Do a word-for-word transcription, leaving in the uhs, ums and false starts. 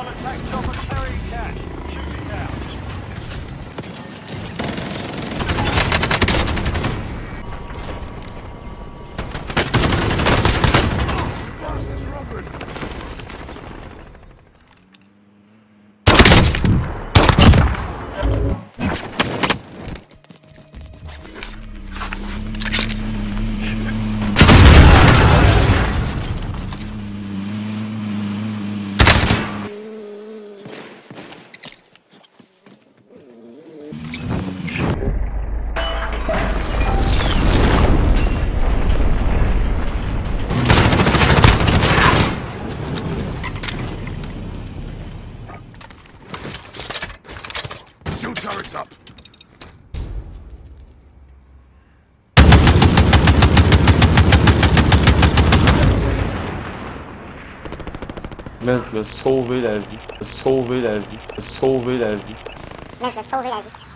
Hostile attack chopper carrying cash. Shoot it down. Bastards, Robert! Shield turrets up! Mec, je vais sauver la vie. Je vais sauver la vie. Je vais sauver la vie. Mec, je vais sauver la vie.